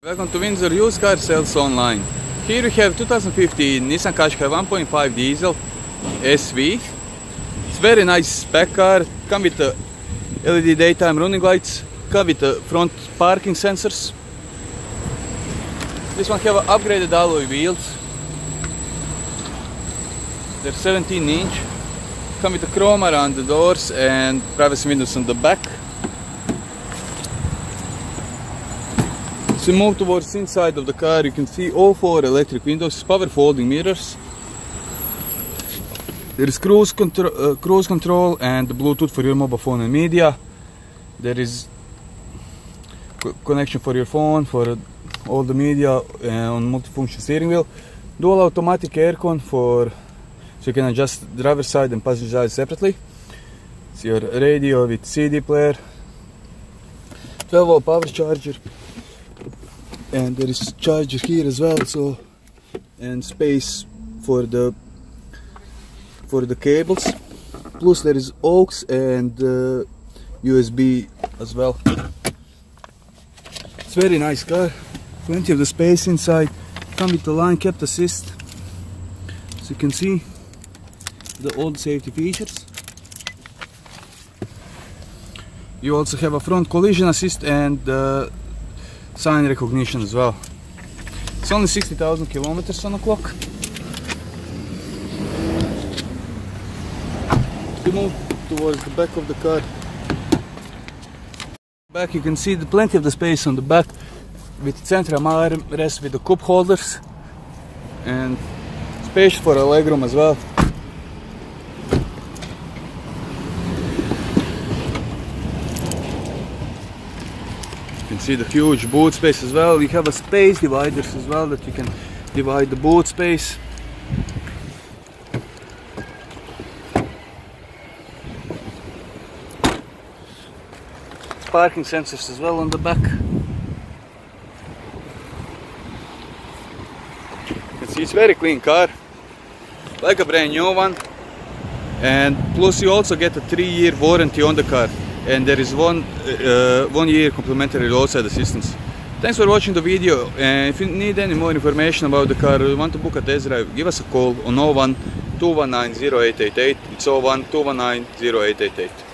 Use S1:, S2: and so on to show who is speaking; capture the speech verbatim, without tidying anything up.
S1: Welcome to Windsor Used Car Sales Online. Here we have two thousand fifteen Nissan Qashqai one point five diesel S V. It's very nice spec car. Come with the L E D daytime running lights. Come with the front parking sensors. This one have upgraded alloy wheels. They're seventeen inch. Come with the chrome around the doors and privacy windows on the back. As we move towards the inside of the car, you can see all four electric windows, power folding mirrors. There is cruise control, uh, cruise control and Bluetooth for your mobile phone and media. There is co connection for your phone, for all the media uh, on multifunction steering wheel. Dual automatic aircon for so you can adjust driver's side and passenger side separately. It's your radio with C D player, twelve volt power charger. And there is charger here as well, so and space for the for the cables. Plus there is aux and uh, U S B as well. It's a very nice car. Plenty of the space inside. Come with the line kept assist. As you can see, the old safety features. You also have a front collision assist and uh, sign recognition as well. It's only sixty thousand kilometers on the clock. If you move towards the back of the car, back you can see the plenty of the space on the back with central armrest with the cup holders and space for a legroom as well. You can see the huge boot space as well. You have a space dividers as well that you can divide the boot space. Parking sensors as well on the back. You can see it's a very clean car, like a brand new one. And plus you also get a three year warranty on the car. And there is one uh, one year complimentary roadside assistance. Thanks for watching the video, and if you need any more information about the car or you want to book a test drive, give us a call on zero one two one nine zero eight eight eight. It's zero one two one nine zero eight eight eight.